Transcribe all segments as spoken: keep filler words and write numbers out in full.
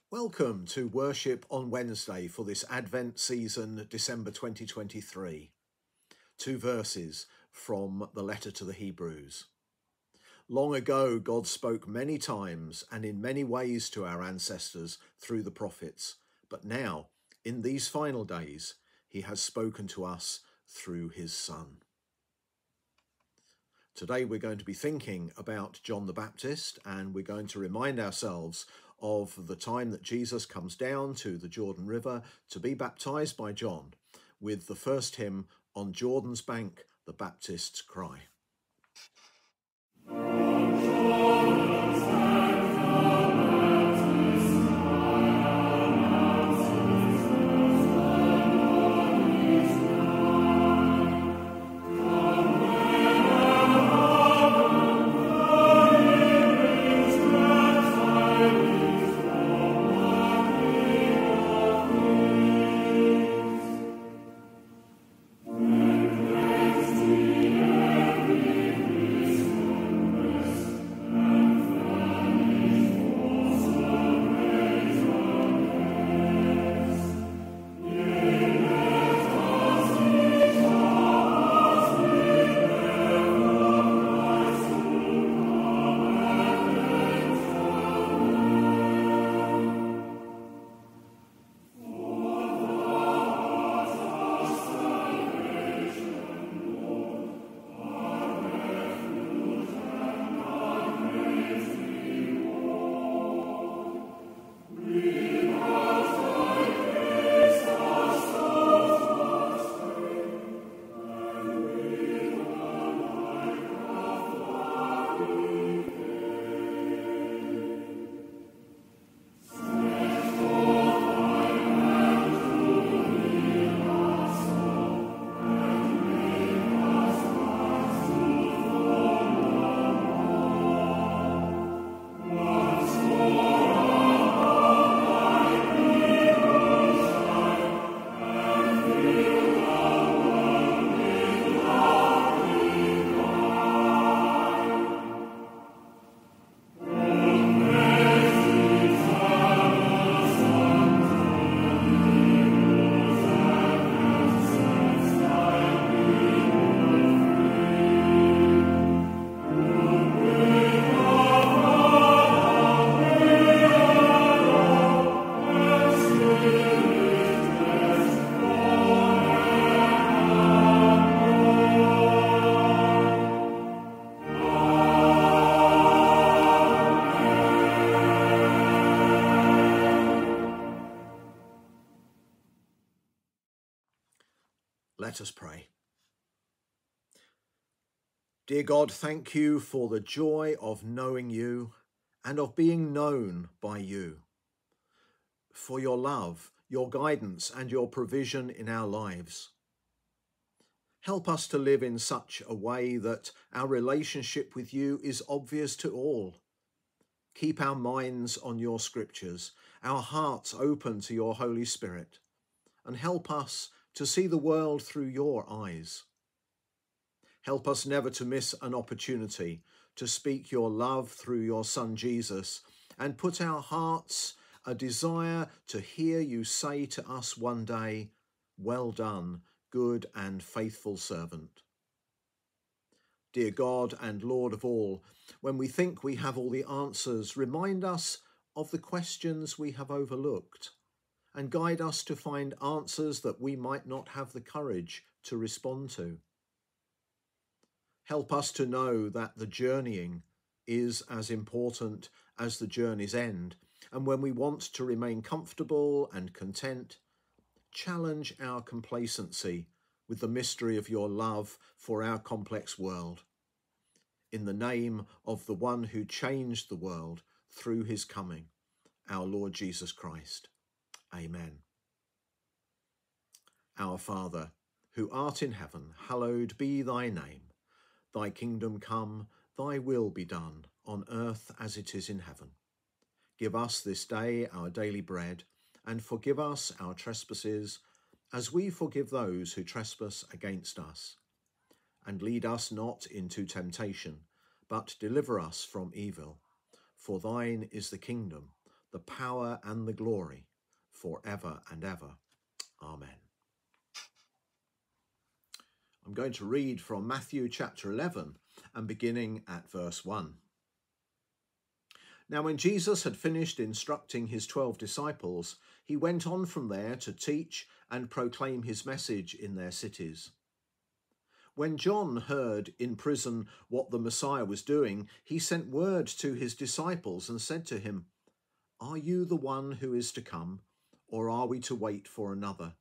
Welcome to Worship on Wednesday for this Advent season, December twenty twenty-three. Two verses from the letter to the Hebrews. Long ago, God spoke many times and in many ways to our ancestors through the prophets, but now, in these final days, he has spoken to us through his Son. Today we're going to be thinking about John the Baptist, and we're going to remind ourselves of the time that Jesus comes down to the Jordan River to be baptized by John with the first hymn, On Jordan's Bank, the Baptist's Cry. Let us pray. Dear God, thank you for the joy of knowing you and of being known by you, for your love, your guidance and your provision in our lives. Help us to live in such a way that our relationship with you is obvious to all. Keep our minds on your scriptures, our hearts open to your Holy Spirit, and help us to see the world through your eyes. Help us never to miss an opportunity to speak your love through your Son Jesus, and put our hearts a desire to hear you say to us one day, "Well done, good and faithful servant." Dear God and Lord of all, when we think we have all the answers, remind us of the questions we have overlooked, and guide us to find answers that we might not have the courage to respond to. Help us to know that the journeying is as important as the journey's end, and when we want to remain comfortable and content, challenge our complacency with the mystery of your love for our complex world. In the name of the one who changed the world through his coming, our Lord Jesus Christ. Amen. Our Father, who art in heaven, hallowed be thy name. Thy kingdom come, thy will be done, on earth as it is in heaven. Give us this day our daily bread, and forgive us our trespasses, as we forgive those who trespass against us. And lead us not into temptation, but deliver us from evil. For thine is the kingdom, the power and the glory, forever and ever. Amen. I'm going to read from Matthew chapter eleven and beginning at verse one. Now when Jesus had finished instructing his twelve disciples, he went on from there to teach and proclaim his message in their cities. When John heard in prison what the Messiah was doing, he sent word to his disciples and said to him, "Are you the one who is to come, or are we to wait for another?"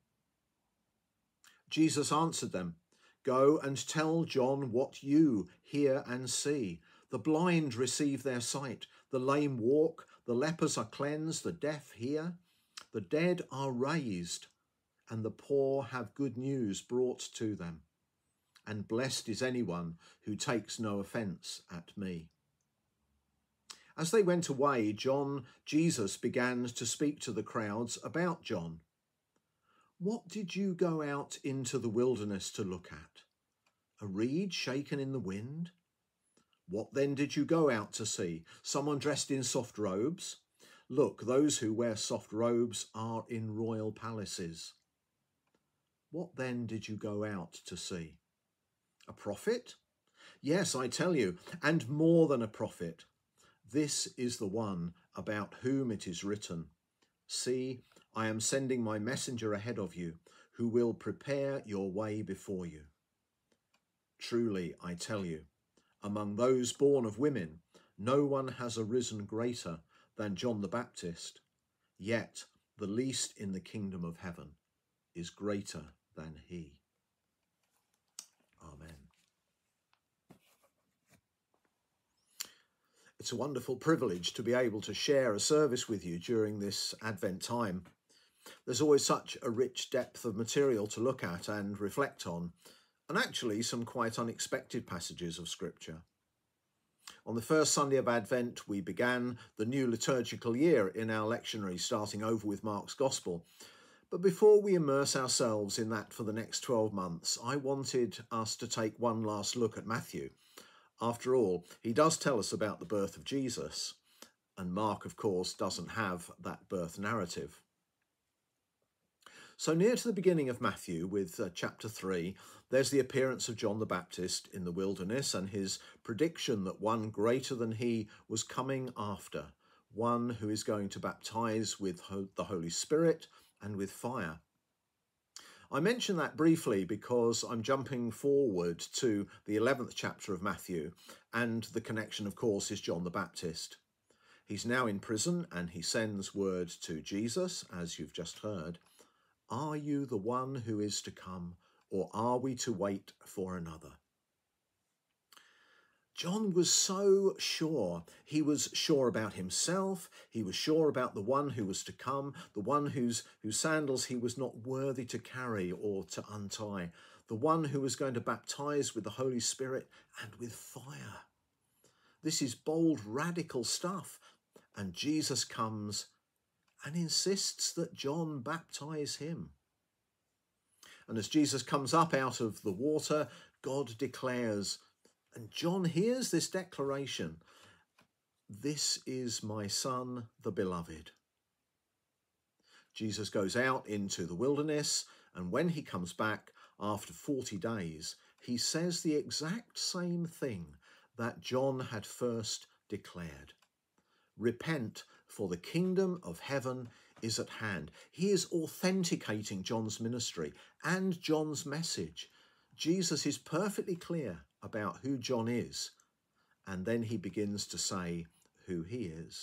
Jesus answered them, "Go and tell John what you hear and see. The blind receive their sight, the lame walk, the lepers are cleansed, the deaf hear, the dead are raised, and the poor have good news brought to them. And blessed is anyone who takes no offence at me." As they went away, John, Jesus began to speak to the crowds about John. "What did you go out into the wilderness to look at? A reed shaken in the wind? What then did you go out to see? Someone dressed in soft robes? Look, those who wear soft robes are in royal palaces. What then did you go out to see? A prophet? Yes, I tell you, and more than a prophet. This is the one about whom it is written, 'See, I am sending my messenger ahead of you, who will prepare your way before you.' Truly, I tell you, among those born of women, no one has arisen greater than John the Baptist, yet the least in the kingdom of heaven is greater than he." Amen. It's a wonderful privilege to be able to share a service with you during this Advent time. There's always such a rich depth of material to look at and reflect on, and actually some quite unexpected passages of Scripture. On the first Sunday of Advent, we began the new liturgical year in our lectionary, starting over with Mark's Gospel. But before we immerse ourselves in that for the next twelve months, I wanted us to take one last look at Matthew. After all, he does tell us about the birth of Jesus, and Mark, of course, doesn't have that birth narrative. So near to the beginning of Matthew, with uh, chapter three, there's the appearance of John the Baptist in the wilderness and his prediction that one greater than he was coming after, one who is going to baptize with ho- the Holy Spirit and with fire. I mention that briefly because I'm jumping forward to the eleventh chapter of Matthew, and the connection, of course, is John the Baptist. He's now in prison and he sends word to Jesus, as you've just heard. "Are you the one who is to come, or are we to wait for another?" John was so sure. He was sure about himself. He was sure about the one who was to come, the one whose, whose sandals he was not worthy to carry or to untie, the one who was going to baptize with the Holy Spirit and with fire. This is bold, radical stuff. And Jesus comes and insists that John baptize him. And as Jesus comes up out of the water, God declares, and John hears this declaration, "This is my Son, the Beloved." Jesus goes out into the wilderness, and when he comes back after forty days, he says the exact same thing that John had first declared. Repent, for the kingdom of heaven is at hand. He is authenticating John's ministry and John's message. Jesus is perfectly clear about who John is, and then he begins to say who he is.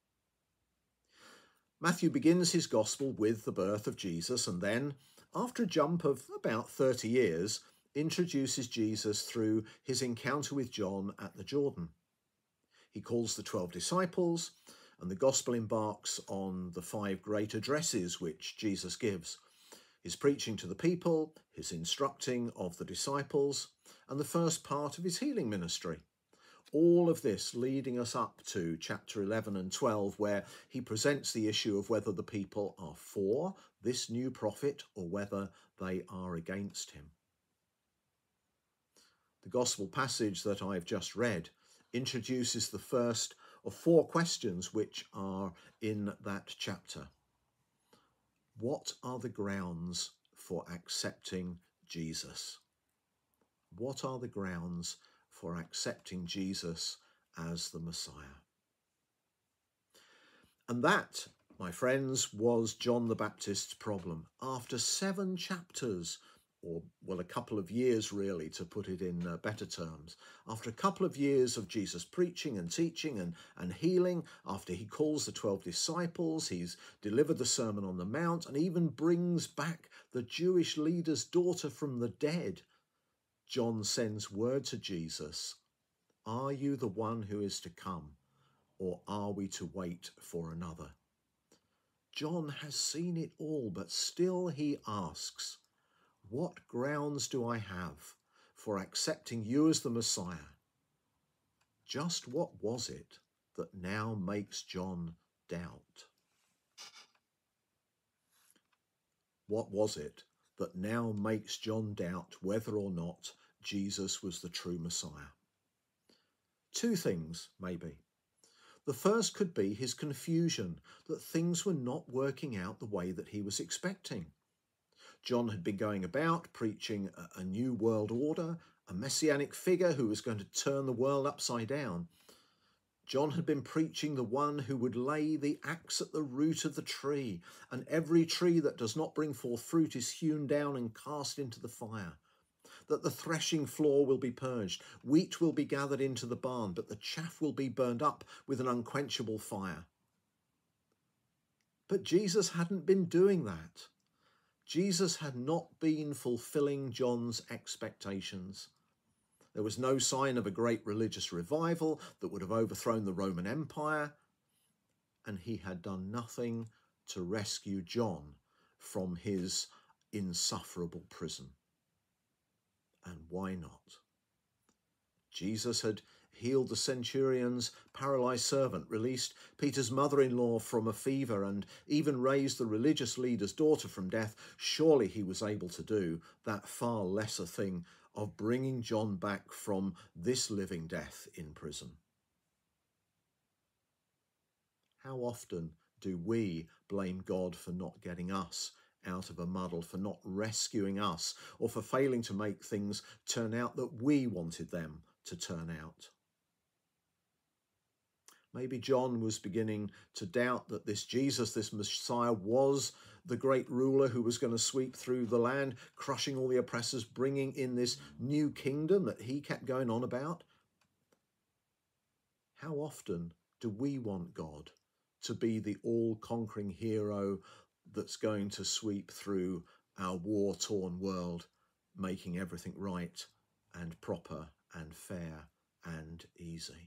Matthew begins his gospel with the birth of Jesus, and then, after a jump of about thirty years, introduces Jesus through his encounter with John at the Jordan. He calls the twelve disciples, and the gospel embarks on the five great addresses which Jesus gives. His preaching to the people, his instructing of the disciples, and the first part of his healing ministry. All of this leading us up to chapter eleven and twelve, where he presents the issue of whether the people are for this new prophet or whether they are against him. The gospel passage that I've just read introduces the first of four questions which are in that chapter. What are the grounds for accepting Jesus? What are the grounds for accepting Jesus as the Messiah? And that, my friends, was John the Baptist's problem. After seven chapters, or well, a couple of years really, to put it in uh, better terms, after a couple of years of Jesus preaching and teaching and, and healing, after he calls the twelve disciples, he's delivered the Sermon on the Mount, and even brings back the Jewish leader's daughter from the dead, John sends word to Jesus, "Are you the one who is to come, or are we to wait for another?" John has seen it all, but still he asks, what grounds do I have for accepting you as the Messiah? Just what was it that now makes John doubt? What was it that now makes John doubt whether or not Jesus was the true Messiah? Two things, maybe. The first could be his confusion that things were not working out the way that he was expecting. John had been going about preaching a, a new world order, a messianic figure who was going to turn the world upside down. John had been preaching the one who would lay the axe at the root of the tree, and every tree that does not bring forth fruit is hewn down and cast into the fire. That the threshing floor will be purged, wheat will be gathered into the barn, but the chaff will be burned up with an unquenchable fire. But Jesus hadn't been doing that. Jesus had not been fulfilling John's expectations. There was no sign of a great religious revival that would have overthrown the Roman Empire, and he had done nothing to rescue John from his insufferable prison. And why not? Jesus had healed the centurion's paralyzed servant, released Peter's mother-in-law from a fever, and even raised the religious leader's daughter from death. Surely he was able to do that far lesser thing of bringing John back from this living death in prison. How often do we blame God for not getting us out of a muddle, for not rescuing us, or for failing to make things turn out that we wanted them to turn out? Maybe John was beginning to doubt that this Jesus, this Messiah, was the great ruler who was going to sweep through the land, crushing all the oppressors, bringing in this new kingdom that he kept going on about. How often do we want God to be the all-conquering hero that's going to sweep through our war-torn world, making everything right and proper and fair and easy?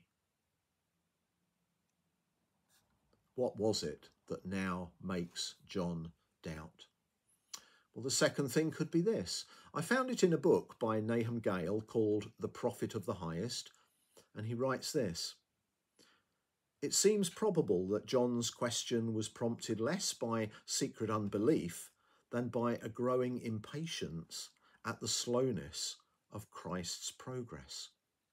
What was it that now makes John doubt? Well, the second thing could be this. I found it in a book by Nahum Gale called The Prophet of the Highest, and he writes this. It seems probable that John's question was prompted less by secret unbelief than by a growing impatience at the slowness of Christ's progress.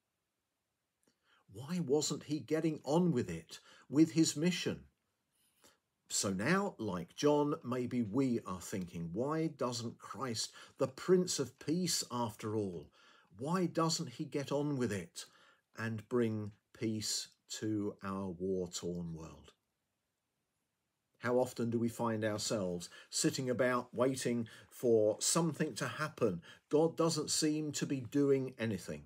Why wasn't he getting on with it, with his mission? So now, like John, maybe we are thinking, why doesn't Christ, the Prince of Peace after all, why doesn't he get on with it and bring peace to our war-torn world? How often do we find ourselves sitting about waiting for something to happen? God doesn't seem to be doing anything.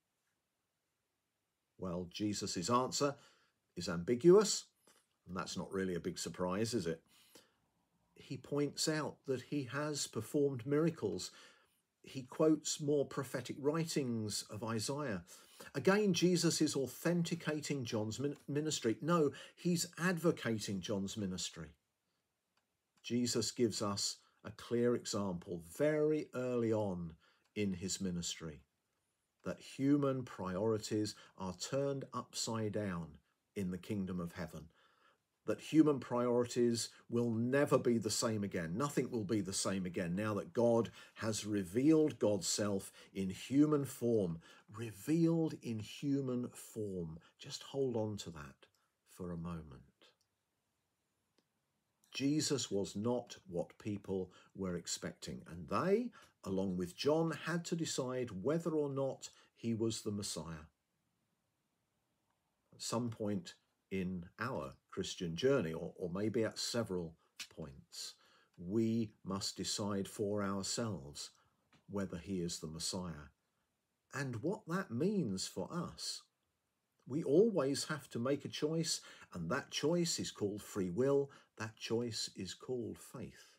Well, Jesus' answer is ambiguous, and that's not really a big surprise, is it? He points out that he has performed miracles. He quotes more prophetic writings of Isaiah. Again, Jesus is authenticating John's ministry. No, he's advocating John's ministry. Jesus gives us a clear example very early on in his ministry that human priorities are turned upside down in the kingdom of heaven, that human priorities will never be the same again. Nothing will be the same again now that God has revealed God's self in human form, revealed in human form. Just hold on to that. for a moment. Jesus was not what people were expecting, and they, along with John, had to decide whether or not he was the Messiah. At some point in our Christian journey, or, or maybe at several points, we must decide for ourselves whether he is the Messiah and what that means for us. We always have to make a choice, and that choice is called free will. That choice is called faith.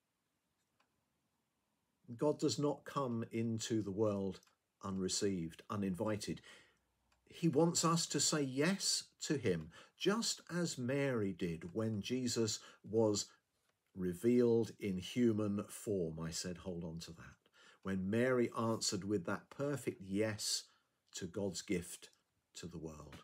God does not come into the world unreceived, uninvited. He wants us to say yes to him, just as Mary did when Jesus was revealed in human form. I said, hold on to that. When Mary answered with that perfect yes to God's gift to the world.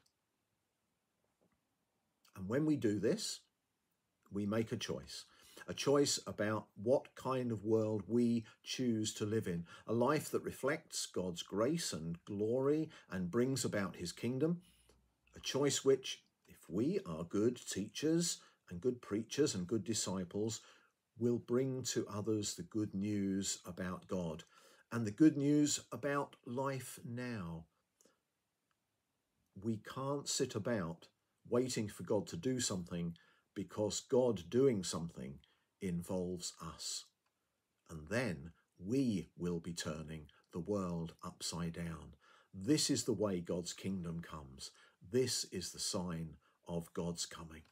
And when we do this, we make a choice. A choice about what kind of world we choose to live in. A life that reflects God's grace and glory and brings about his kingdom. A choice which, if we are good teachers and good preachers and good disciples, will bring to others the good news about God and the good news about life now. We can't sit about waiting for God to do something, because God doing something involves us. And then we will be turning the world upside down. This is the way God's kingdom comes. This is the sign of God's coming.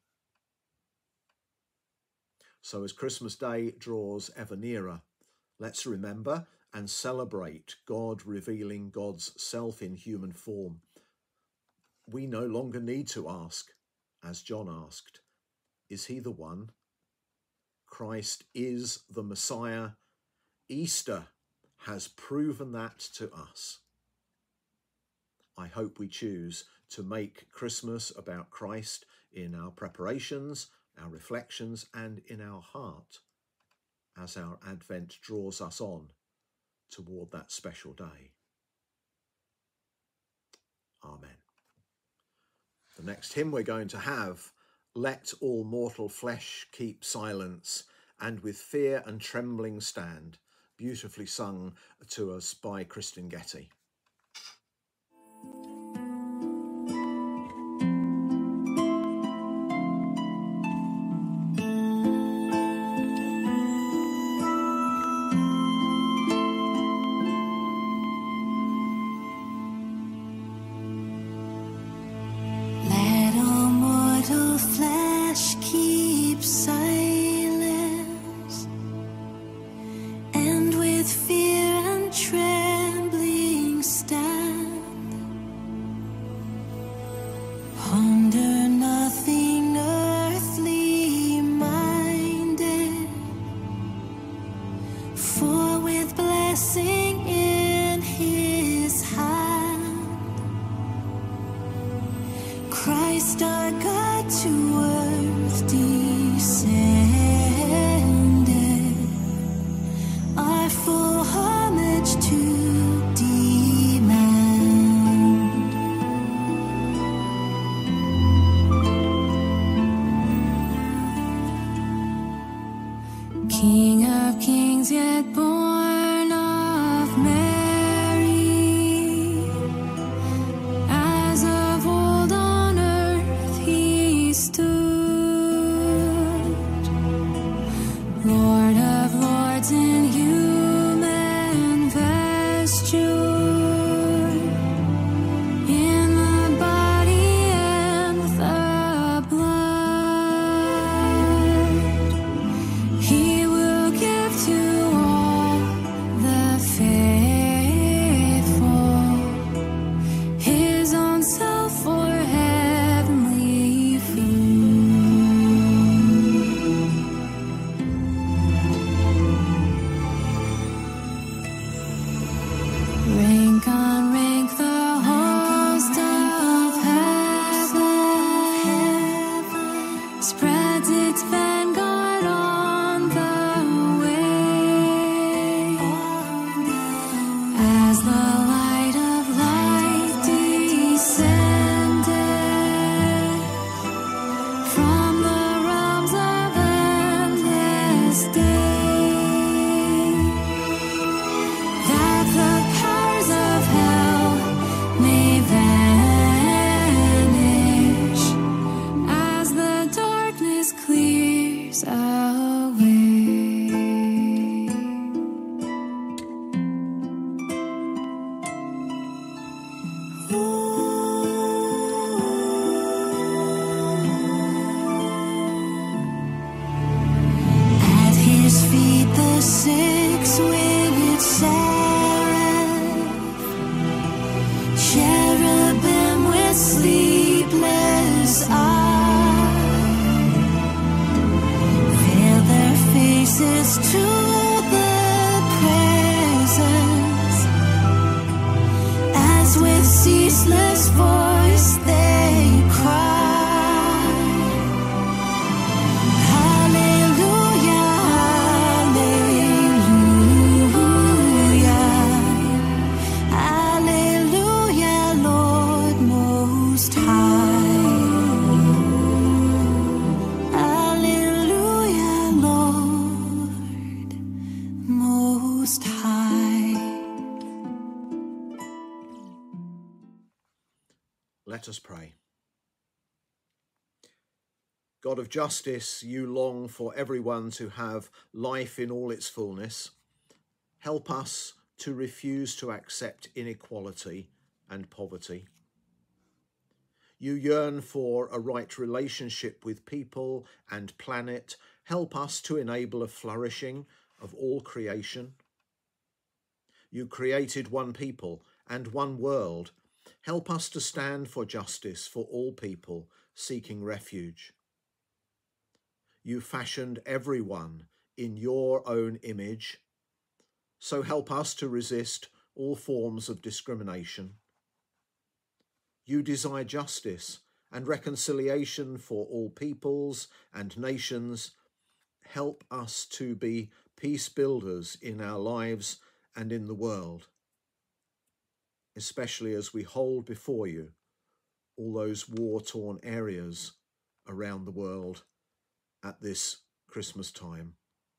So as Christmas Day draws ever nearer, let's remember and celebrate God revealing God's self in human form. We no longer need to ask, as John asked, is he the one? Christ is the Messiah. Easter has proven that to us. I hope we choose to make Christmas about Christ in our preparations, our reflections, and in our heart as our Advent draws us on toward that special day. Amen. The next hymn we're going to have, Let All Mortal Flesh Keep Silence, and With Fear and Trembling Stand, beautifully sung to us by Kristen Getty. God of justice, you long for everyone to have life in all its fullness. Help us to refuse to accept inequality and poverty. You yearn for a right relationship with people and planet. Help us to enable a flourishing of all creation. You created one people and one world. Help us to stand for justice for all people seeking refuge. You fashioned everyone in your own image, so help us to resist all forms of discrimination. You desire justice and reconciliation for all peoples and nations. Help us to be peace builders in our lives and in the world, especially as we hold before you all those war-torn areas around the world at this Christmas time.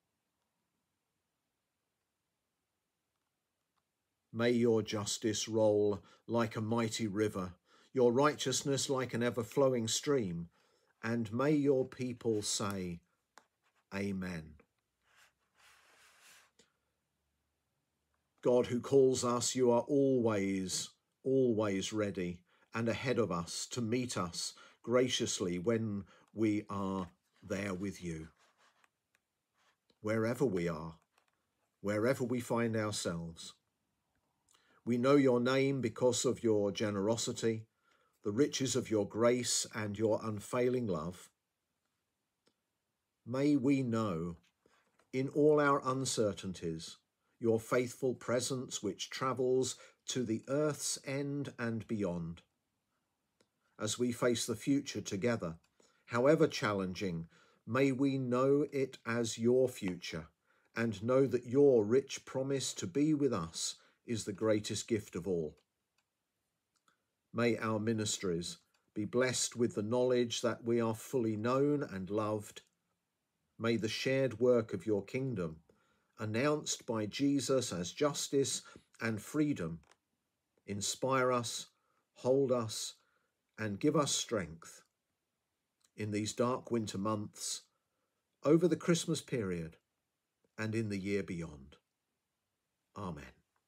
May your justice roll like a mighty river, your righteousness like an ever-flowing stream, and may your people say, Amen. God who calls us, you are always, always ready and ahead of us to meet us graciously when we are there with you. Wherever we are, wherever we find ourselves. We know your name because of your generosity, the riches of your grace and your unfailing love. May we know, in all our uncertainties, your faithful presence which travels to the earth's end and beyond. As we face the future together, however challenging, may we know it as your future and know that your rich promise to be with us is the greatest gift of all. May our ministries be blessed with the knowledge that we are fully known and loved. May the shared work of your kingdom, announced by Jesus as justice and freedom, inspire us, hold us, and give us strength in these dark winter months, over the Christmas period, and in the year beyond. Amen.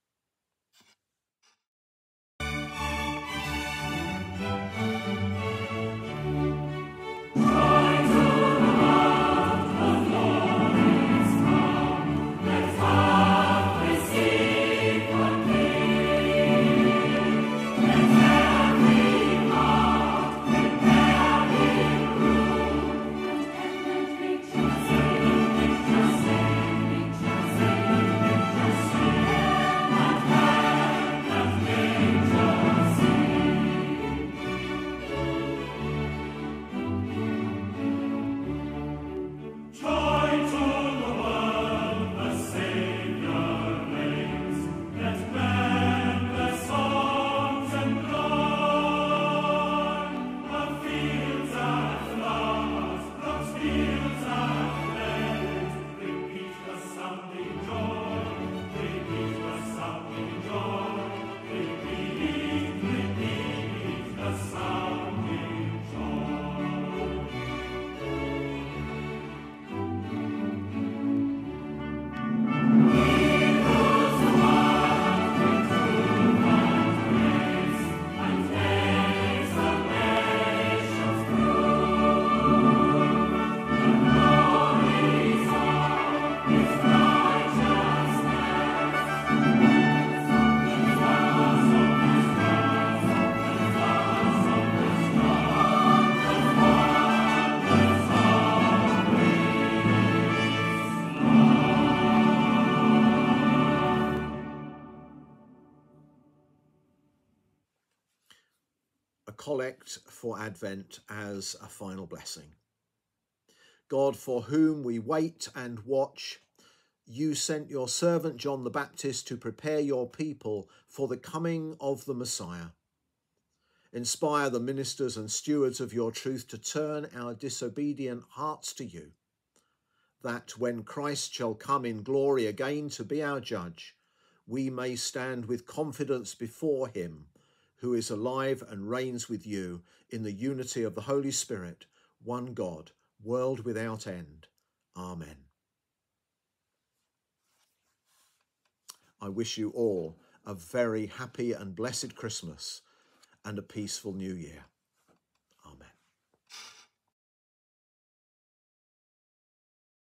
Collect for Advent as a final blessing. God, for whom we wait and watch, you sent your servant John the Baptist to prepare your people for the coming of the Messiah. Inspire the ministers and stewards of your truth to turn our disobedient hearts to you, that when Christ shall come in glory again to be our judge, we may stand with confidence before him, who is alive and reigns with you in the unity of the Holy Spirit, one God, world without end. Amen. I wish you all a very happy and blessed Christmas and a peaceful New Year.